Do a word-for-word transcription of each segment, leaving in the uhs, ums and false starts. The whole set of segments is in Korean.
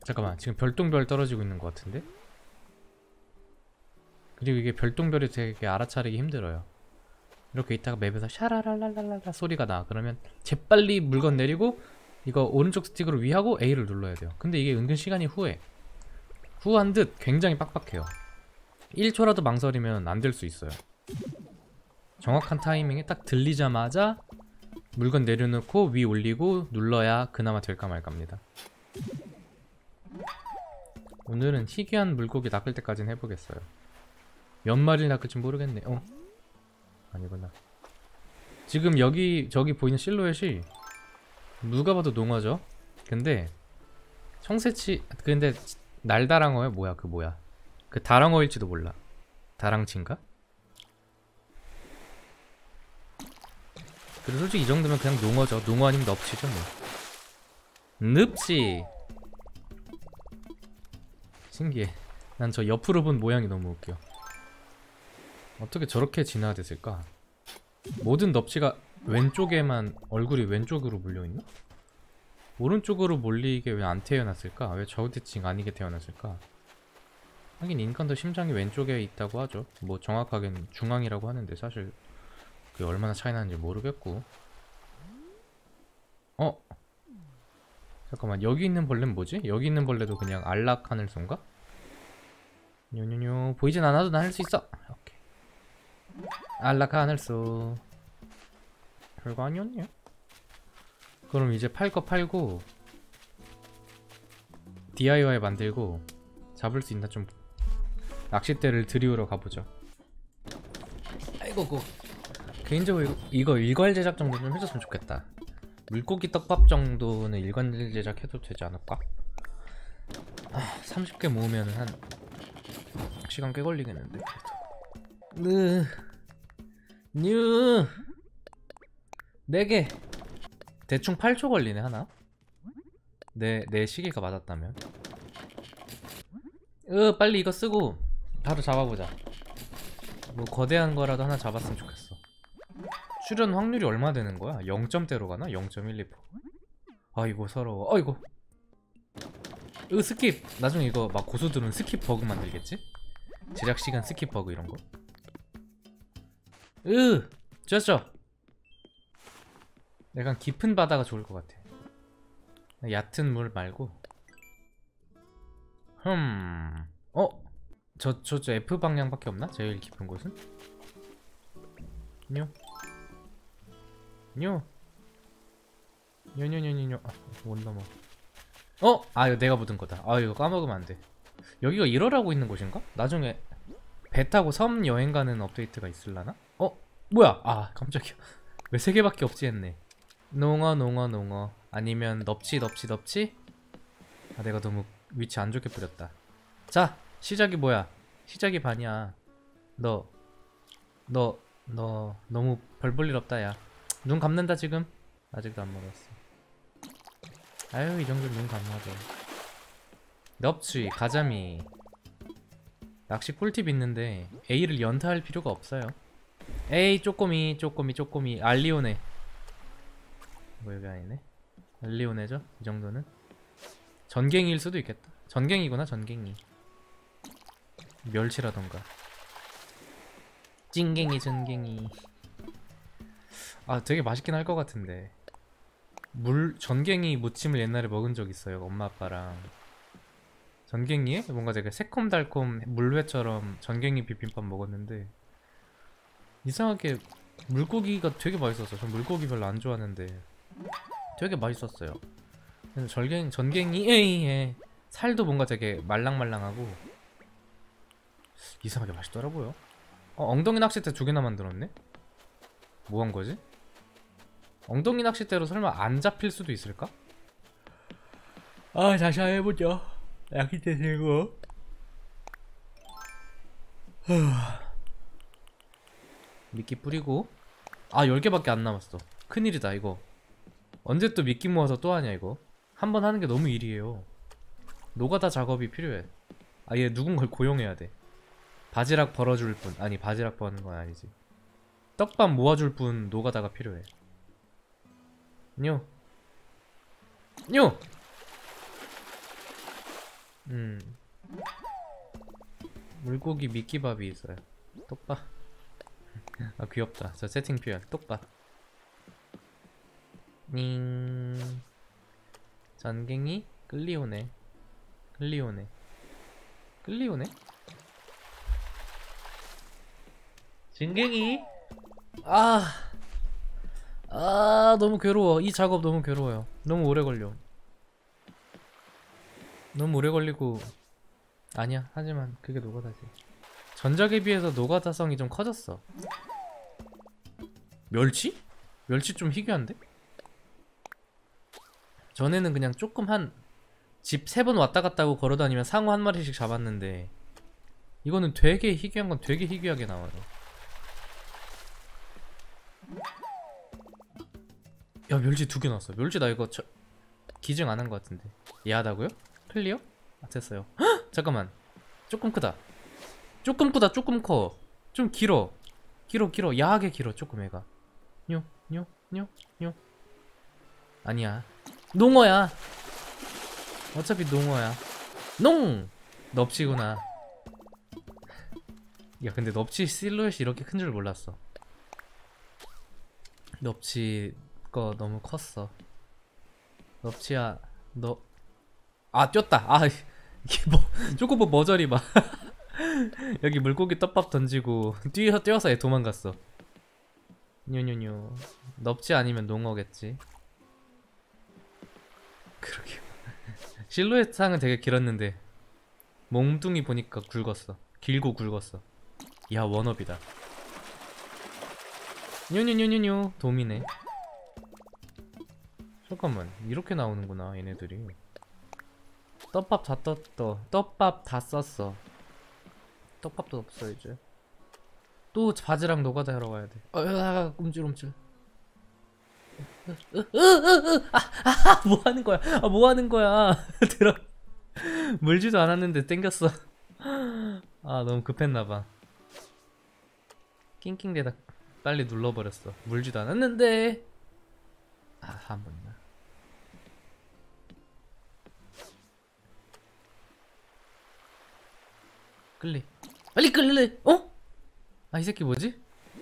잠깐만, 지금 별똥별 떨어지고 있는 것 같은데? 그리고 이게 별똥별이 되게 알아차리기 힘들어요. 이렇게 있다가 맵에서 샤라랄랄랄라 소리가 나. 그러면 재빨리 물건 내리고 이거 오른쪽 스틱으로 위하고 A를 눌러야 돼요. 근데 이게 은근 시간이 후해. 후한 듯 굉장히 빡빡해요. 일 초라도 망설이면 안 될 수 있어요. 정확한 타이밍에 딱 들리자마자 물건 내려놓고 위 올리고 눌러야 그나마 될까 말까입니다. 오늘은 희귀한 물고기 낚을 때까지는 해보겠어요. 몇 마리를 낚을지 모르겠네. 어? 아니구나. 지금 여기 저기 보이는 실루엣이 누가 봐도 농어죠? 근데 청새치 근데 날다랑어야? 뭐야 그 뭐야 그 다랑어일지도 몰라. 다랑치인가? 그리고 솔직히 이 정도면 그냥 농어죠. 농어 아니면 넙치죠 뭐. 늪치. 신기해. 난 저 옆으로 본 모양이 너무 웃겨. 어떻게 저렇게 진화됐을까? 모든 넙치가 왼쪽에만 얼굴이 왼쪽으로 몰려있나? 오른쪽으로 몰리게 왜 안 태어났을까? 왜 저우대칭 아니게 태어났을까? 하긴 인간도 심장이 왼쪽에 있다고 하죠. 뭐 정확하게는 중앙이라고 하는데 사실 그게 얼마나 차이 나는지 모르겠고. 어? 잠깐만, 여기 있는 벌레는 뭐지? 여기 있는 벌레도 그냥 안락하늘소인가? 뇨뇨뇨. 보이진 않아도 난 할 수 있어. 오케이. 안락하늘소. 별거 아니었네요. 그럼 이제 팔 거 팔고 디아이와이 만들고 잡을 수 있나 좀 낚싯대를 들이우러 가보죠. 아이고고. 개인적으로 이거, 이거 일괄 제작 정도 좀 해줬으면 좋겠다. 물고기 떡밥 정도는 일괄 제작해도 되지 않을까? 아, 삼십 개 모으면 한 시간 꽤 걸리겠는데. 으, 뉴 네 개. 대충 팔 초 걸리네 하나. 내, 내 시계가 맞았다면. 으, 빨리 이거 쓰고 바로 잡아보자. 뭐 거대한 거라도 하나 잡았으면 좋겠어. 출연 확률이 얼마 되는 거야? 영 점대로 가나? 영 점 일이 퍼센트. 아이고 서러워. 어이구. 으, 스킵. 나중에 이거 막 고수들은 스킵 버그 만들겠지? 제작 시간 스킵 버그 이런 거. 으, 좋았죠? 약간 깊은 바다가 좋을 것 같아. 얕은 물 말고. 흠. 어? 저, 저, 저 F 방향밖에 없나? 제일 깊은 곳은? 뇨. 뇨. 뇨뇨뇨뇨뇨. 아, 못 넘어. 어? 아, 이거 내가 묻은 거다. 아, 이거 까먹으면 안 돼. 여기가 일월하고 있는 곳인가? 나중에 배 타고 섬 여행 가는 업데이트가 있을라나? 어? 뭐야? 아, 깜짝이야. 왜 세 개밖에 없지 했네. 농어 농어 농어 아니면 넙치 넙치 넙치? 아, 내가 너무 위치 안 좋게 뿌렸다. 자, 시작이 뭐야? 시작이 반이야. 너 너 너 너무 별 볼 일 없다 야. 눈 감는다 지금? 아직도 안 먹었어. 아유, 이 정도면 눈 감아줘. 넙치, 가자미. 낚시 꿀팁 있는데 A를 연타할 필요가 없어요. 에이, 쪼꼬미 쪼꼬미 쪼꼬미. 알리오네. 뭐 여기 아니네. 알리오네죠? 이 정도는 전갱이일 수도 있겠다. 전갱이구나. 전갱이. 멸치라던가 찡갱이 전갱이. 아, 되게 맛있긴 할 것 같은데. 물 전갱이 무침을 옛날에 먹은 적 있어요, 엄마 아빠랑. 전갱이에 뭔가 되게 새콤달콤 물회처럼 전갱이 비빔밥 먹었는데 이상하게 물고기가 되게 맛있었어. 전 물고기 별로 안 좋아하는데 되게 맛있었어요. 전갱, 전갱이에 살도 뭔가 되게 말랑말랑하고 이상하게 맛있더라고요. 어, 엉덩이 낚싯대 두 개나 만들었네? 뭐 한 거지? 엉덩이 낚싯대로 설마 안 잡힐 수도 있을까? 아, 다시 한번 해보죠. 낚싯대 들고. 미끼 뿌리고. 아, 열 개밖에 안 남았어. 큰일이다 이거. 언제 또 미끼 모아서 또 하냐 이거. 한 번 하는 게 너무 일이에요. 노가다 작업이 필요해. 아, 얘 누군가를 고용해야 돼. 바지락 벌어줄 분. 아니, 바지락 버는 건 아니지. 떡밥 모아줄 분 노가다가 필요해. 뇨. 뇨! 음 물고기 미끼밥이 있어요. 똑밥. 아 귀엽다. 저 세팅 표현 똑밥. 닝 전갱이 끌리오네. 끌리오네. 끌리오네? 전갱이? 아, 아 너무 괴로워. 이 작업 너무 괴로워요. 너무 오래 걸려. 너무 오래 걸리고 아니야. 하지만 그게 노가다지. 전작에 비해서 노가다성이 좀 커졌어. 멸치? 멸치 좀 희귀한데? 전에는 그냥 조금 한 집 세 번 왔다 갔다 하고 걸어다니면 상어 한 마리씩 잡았는데 이거는 되게 희귀한 건 되게 희귀하게 나와요. 야 멸치 두 개 나왔어. 멸치 나 이거 저... 기증 안 한 것 같은데. 야하다고요? 클리어? 아 됐어요. 헉! 잠깐만 조금 크다. 조금 크다. 조금 커. 좀 길어. 길어 길어. 야하게 길어 조금 애가. 뇨뇨뇨뇨 아니야 농어야. 어차피 농어야. 농! 넙치구나. 야 근데 넙치 실루엣이 이렇게 큰 줄 몰랐어. 넙치 거 너무 컸어. 넙치야 너... 아 뛰었다. 아 이게 뭐 쪼꼬보 머저리 봐. 여기 물고기 떡밥 던지고 뛰어, 뛰어서 애 도망갔어. 뉴뉴뉴. 넙치 아니면 농어겠지. 그러게. 실루엣 상은 되게 길었는데 몽둥이 보니까 굵었어. 길고 굵었어. 야 원업이다. 뉴뉴뉴뉴뉴 도미네. 잠깐만 이렇게 나오는구나 얘네들이. 떡밥 다 떴어. 떡밥 다 썼어. 떡밥도 없어 이제. 또 바지락 노가다 하러 가야 돼. 아 움찔움찔. 아, 뭐 하는 거야? 아, 뭐 하는 거야? 들어. 물지도 않았는데 땡겼어. 아, 너무 급했나봐. 낑낑대다 빨리 눌러버렸어. 물지도 않았는데. 아, 한 번이나. 끌리. 빨리 끌래. 어? 아, 이 새끼 뭐지?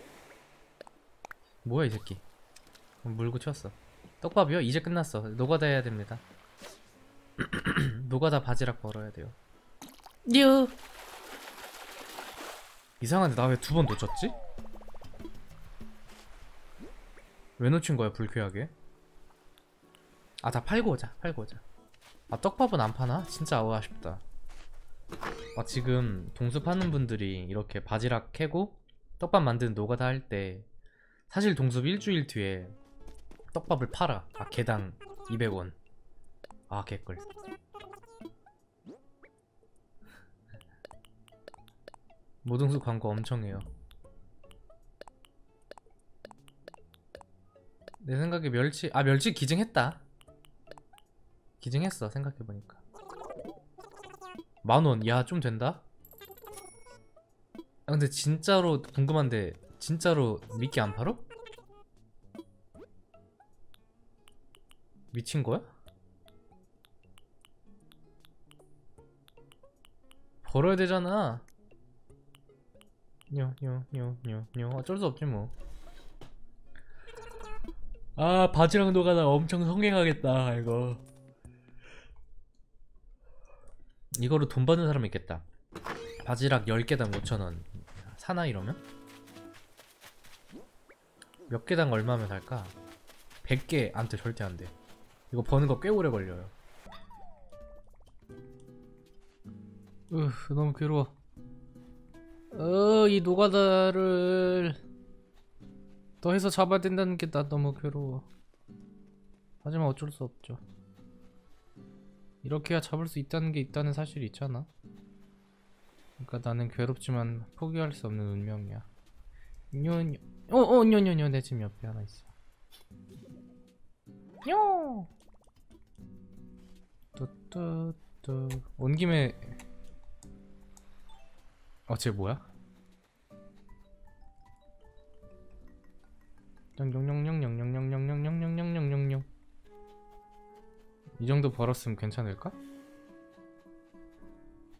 뭐야 이 새끼. 물고 튀었어. 떡밥이요? 이제 끝났어. 노가다 해야 됩니다. 노가다 바지락 벌어야 돼요. 뉴. 이상한데 나 왜 두 번 놓쳤지? 왜 놓친 거야 불쾌하게? 아 다 팔고 오자. 팔고 오자. 아 떡밥은 안 파나? 진짜 아우 아쉽다. 아 지금 동숲하는 분들이 이렇게 바지락 캐고 떡밥 만드는 노가다 할 때 사실 동숲 일주일 뒤에 떡밥을 팔아. 아 개당 이백 원. 아 개꿀. 모동숲 광고 엄청 해요. 내 생각에 멸치... 아 멸치 기증했다. 기증했어 생각해보니까. 만원. 야 좀 된다? 아 근데 진짜로 궁금한데 진짜로 미끼 안 팔어? 미친거야? 벌어야 되잖아. 뇨뇨뇨뇨뇨 어쩔 수 없지 뭐. 아 바지락 노가다 엄청 성행하겠다 이거. 이거로 돈 버는 사람 있겠다. 바지락 열 개당 오천 원 사나 이러면? 몇 개당 얼마면 살까? 백 개 안돼. 절대 안돼. 이거 버는 거 꽤 오래 걸려요. 으 너무 괴로워. 어, 이 노가다를 더 해서 잡아야 된다는 게 나 너무 괴로워. 하지만 어쩔 수 없죠. 이렇게 해야 잡을 수 있다는 게 있다는 사실이 있잖아. 그러니까 나는 괴롭지만 포기할 수 없는 운명이야. 뇨뇨. 어어 뇨뇨뇨. 내 집 옆에 하나 있어. 뇨. 뚜뚜뚜. 온 김에 어, 쟤 뭐야? 냥냥냥냥냥냥냥냥냥냥냥냥냥냥. 이 정도 벌었으면 괜찮을까?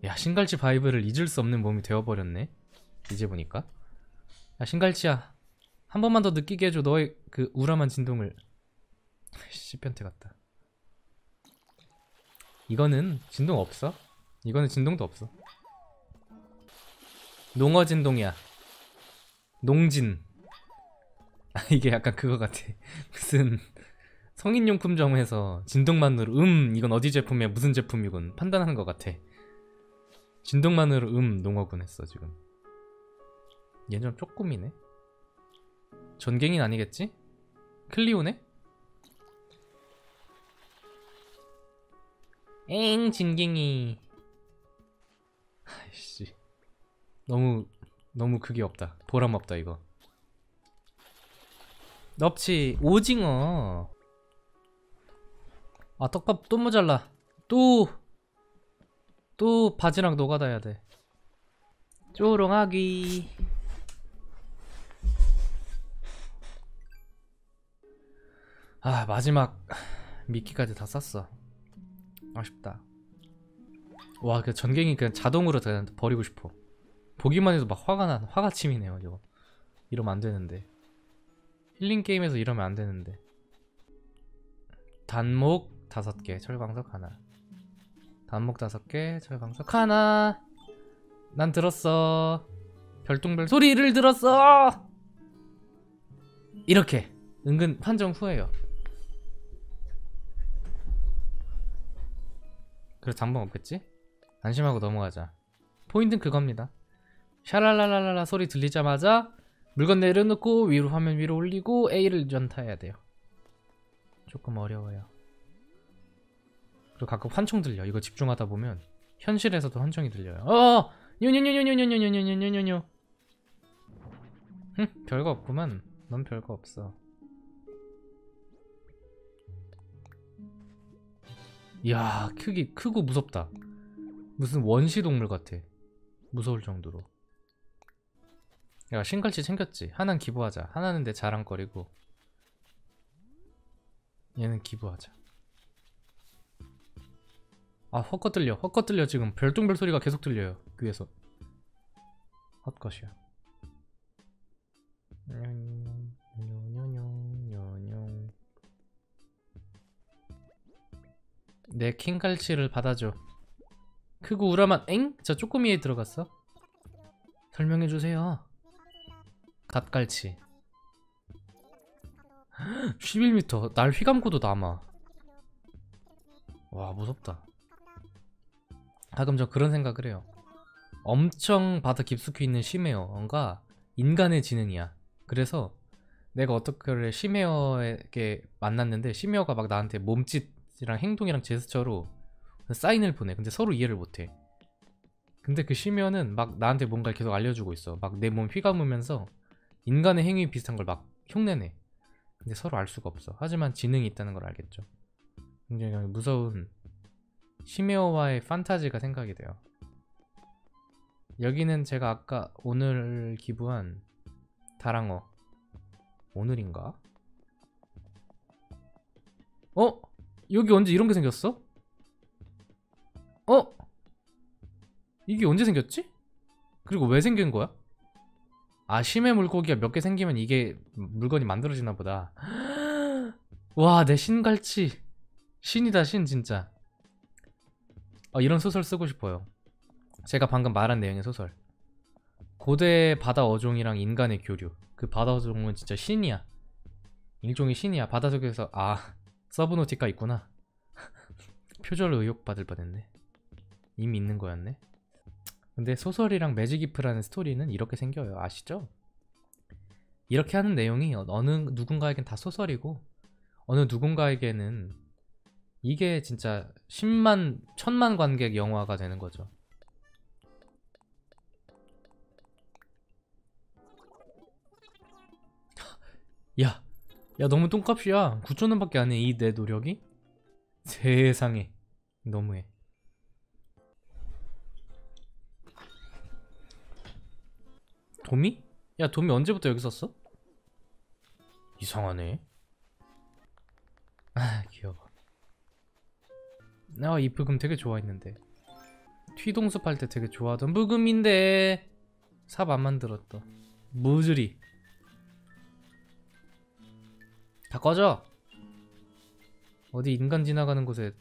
야, 신갈치 바이브를 잊을 수 없는 몸이 되어버렸네. 이제 보니까. 야, 신갈치야, 한 번만 더 느끼게 해줘. 너의 그 우람한 진동을. 씨, 변태 같다. 이거는 진동 없어. 이거는 진동도 없어. 농어 진동이야. 농진. 아, 이게 약간 그거 같아. 무슨 성인용품점에서 진동만으로 음 이건 어디 제품이야 무슨 제품이군 판단하는 것 같아. 진동만으로 음 농어군 했어 지금. 얘는 좀 쪼꼬미네. 전갱이는 아니겠지? 클리오네? 엥 진갱이. 아이씨, 너무 너무 그게 없다. 보람 없다 이거. 넙치 오징어. 아, 떡밥 또 모자라. 또 또 바지락 노가다 해야 돼. 쪼롱아기. 아, 마지막 미끼까지 다 쌌어. 아쉽다. 와, 그 전갱이 그냥 자동으로 그냥 버리고 싶어. 보기만 해도 막 화가 나. 화가 치미네요 이거. 이러면 안 되는데. 힐링 게임에서 이러면 안 되는데. 단목 다섯 개, 철광석 하나. 단목 다섯 개, 철광석 하나. 난 들었어. 별똥별 소리를 들었어. 이렇게 은근 판정 후예요. 그래서 장방 없겠지? 안심하고 넘어가자. 포인트는 그겁니다. 샤랄랄랄라 소리 들리자마자 물건 내려놓고 위로 화면 위로 올리고 A를 연타해야 돼요. 조금 어려워요. 그리고 가끔 환청 들려. 이거 집중하다 보면 현실에서도 환청이 들려요. 어! 뇨뇨뇨뇨뇨뇨뇨뇨뇨뇨뇨뇨. 흠, 별거 없구만. 넌 별거 없어. 이야, 크기 크고 무섭다. 무슨 원시동물 같아. 무서울 정도로. 야, 신갈치 챙겼지? 하나는 기부하자. 하나는 내 자랑거리고 얘는 기부하자. 아, 헛것 들려. 헛것 들려. 지금 별똥별 소리가 계속 들려요 귀에서. 헛것이야. 내 킹갈치를 받아줘. 크고 우람한 엥? 저 쪼꼬미에 들어갔어? 설명해주세요. 갓갈치. 십일 미터. 날 휘감고도 남아. 와, 무섭다. 가끔 저 그런 생각을 해요. 엄청 바다 깊숙이 있는 심해어가 인간의 지능이야. 그래서 내가 어떻게 심해어에게 만났는데 심해어가 막 나한테 몸짓이랑 행동이랑 제스처로 사인을 보내. 근데 서로 이해를 못해. 근데 그 심해어는 막 나한테 뭔가를 계속 알려주고 있어. 막 내 몸 휘감으면서 인간의 행위 비슷한 걸 막 흉내내. 근데 서로 알 수가 없어. 하지만 지능이 있다는 걸 알겠죠. 굉장히 무서운 심해어와의 판타지가 생각이 돼요. 여기는 제가 아까 오늘 기부한 다랑어. 오늘인가? 어? 여기 언제 이런 게 생겼어? 어? 이게 언제 생겼지? 그리고 왜 생긴 거야? 아, 심해 물고기가 몇 개 생기면 이게 물건이 만들어지나 보다. 와, 내 신갈치. 신이다, 신 진짜. 어, 이런 소설 쓰고 싶어요. 제가 방금 말한 내용의 소설. 고대 바다 어종이랑 인간의 교류. 그 바다 어종은 진짜 신이야. 일종의 신이야. 바닷속에서. 아, 서브노티카 있구나. 표절 의혹 받을 뻔했네. 이미 있는 거였네. 근데 소설이랑 매직이프라는 스토리는 이렇게 생겨요. 아시죠? 이렇게 하는 내용이 어느 누군가에겐 다 소설이고 어느 누군가에게는 이게 진짜 십만, 천만 관객 영화가 되는 거죠. 야, 야 너무 똥값이야. 구천 원밖에 안 해. 이 내 노력이? 세상에 너무해. 도미? 야, 도미 언제부터 여기 썼어? 이상하네. 아, 귀여워. 나 이 부금 되게 좋아했는데. 튀동숲 할 때 되게 좋아하던 묵음인데 삽 안 만들었다. 무즈리 다 꺼져. 어디 인간 지나가는 곳에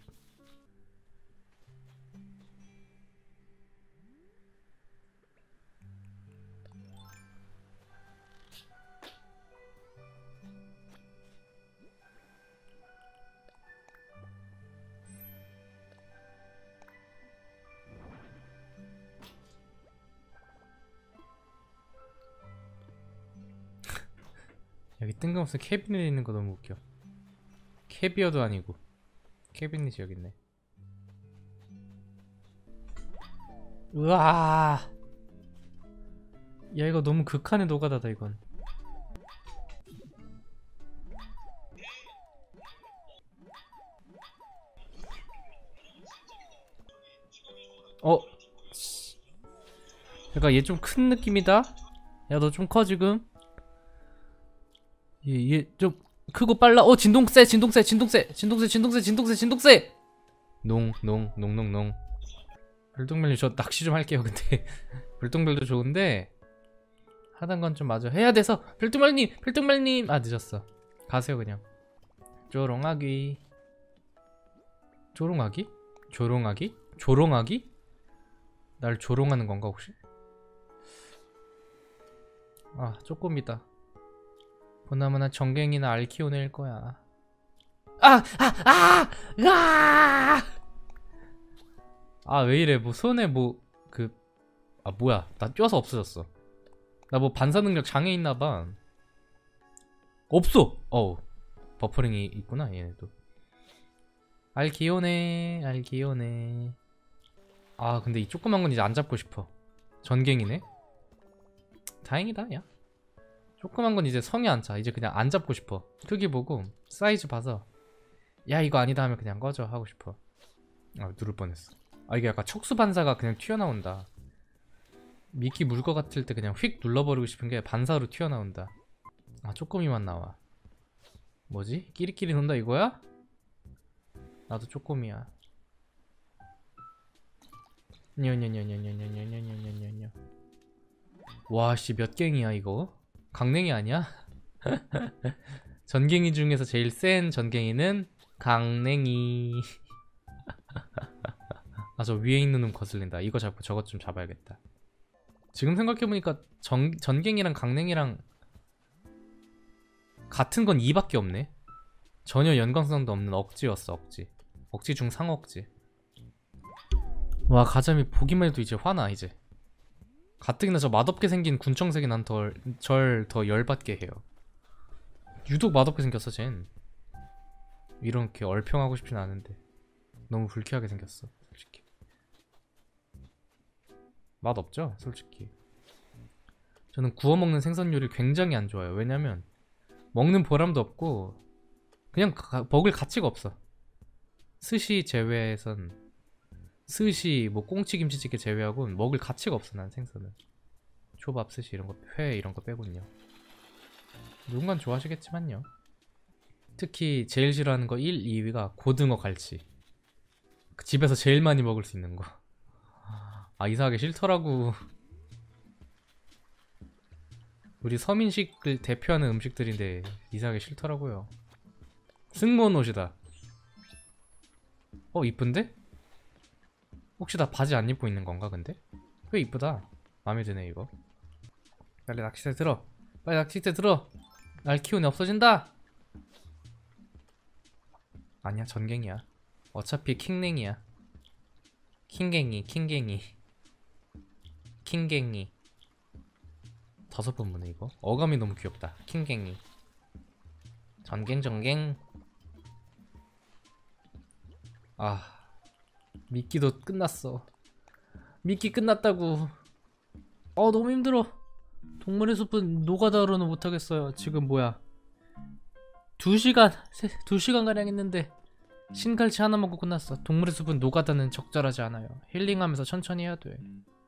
여기 뜬금없이 캐비닛 있는 거 너무 웃겨. 캐비어도 아니고 캐비닛이 여기 있네. 우와, 야 이거 너무 극한의 노가다다 이건. 어? 그러니까 얘 좀 큰 느낌이다? 야 너 좀 커 지금? 얘 얘 좀 크고 빨라. 어 진동세 진동세 진동세 진동세 진동세 진동세 진동세 농농농농농. 별똥별님 저 낚시 좀 할게요. 근데 별똥별도 좋은데 하단 건 좀 마저 해야 돼서. 별똥별님 별똥별님 아 늦었어. 가세요 그냥. 조롱아기 조롱아기? 조롱아기? 조롱아기? 날 조롱하는 건가 혹시? 아 쪼꼬미다. 보나마나 정갱이나 알키오네일 거야. 아! 아! 아! 아! 아 왜이래. 뭐 손에 뭐 그 아 뭐야 나 쪄서 없어졌어. 나 뭐 반사능력 장애 있나봐. 없어! 어우 버퍼링이 있구나 얘네도. 알키오네 알키오네. 아 근데 이 조그만 건 이제 안 잡고 싶어. 전갱이네. 다행이다 야. 조그만 건 이제 성이 안 차. 이제 그냥 안 잡고 싶어. 크기 보고 사이즈 봐서 야 이거 아니다 하면 그냥 꺼져 하고 싶어. 아 누를 뻔했어. 아 이게 약간 척수 반사가 그냥 튀어나온다. 미끼 물 것 같을 때 그냥 휙 눌러버리고 싶은 게 반사로 튀어나온다. 아 쪼꼬미만 나와. 뭐지? 끼리끼리 논다 이거야? 나도 쪼꼬미야. 녀녀녀녀녀녀녀녀녀녀녀. 와씨 몇 갱이야 이거? 강냉이 아니야? 전갱이 중에서 제일 센 전갱이는 강냉이. 아 저 위에 있는 놈 거슬린다. 이거 잡고 저것 좀 잡아야겠다. 지금 생각해보니까 전, 전갱이랑 강냉이랑 같은 건 이밖에 없네. 전혀 연관성도 없는 억지였어. 억지 억지 중 상억지. 와 가자미 보기만 해도 이제 화나. 이제 가뜩이나 저 맛없게 생긴 군청색이 난 덜 절 더 열받게 해요. 유독 맛없게 생겼어 쟨. 이렇게 얼평하고 싶진 않은데 너무 불쾌하게 생겼어 솔직히. 맛없죠 솔직히. 저는 구워 먹는 생선 요리 굉장히 안 좋아요. 왜냐면 먹는 보람도 없고 그냥 가, 먹을 가치가 없어. 스시 제외해선 스시 뭐 꽁치김치찌개 제외하고는 먹을 가치가 없어 난 생선은. 초밥 스시 이런거 회 이런거 빼곤요. 누군간 좋아하시겠지만요. 특히 제일 싫어하는 거 일, 이 위가 고등어 갈치. 집에서 제일 많이 먹을 수 있는 거. 아 이상하게 싫더라고. 우리 서민식을 대표하는 음식들인데 이상하게 싫더라고요. 승무원 옷이다. 어 이쁜데? 혹시 나 바지 안 입고 있는 건가 근데? 꽤 이쁘다. 마음에 드네 이거. 빨리 낚싯대 들어. 빨리 낚싯대 들어. 알키오네 없어진다. 아니야 전갱이야. 어차피 킹냉이야. 킹갱이 킹갱이 킹갱이. 다섯 번 보네 이거. 어감이 너무 귀엽다. 킹갱이 전갱 전갱. 아 미끼도 끝났어. 미끼 끝났다고. 어 너무 힘들어. 동물의 숲은 노가다로는 못하겠어요. 지금 뭐야 두 시간 두 시간가량 했는데 신갈치 하나 먹고 끝났어. 동물의 숲은 노가다는 적절하지 않아요. 힐링하면서 천천히 해야 돼.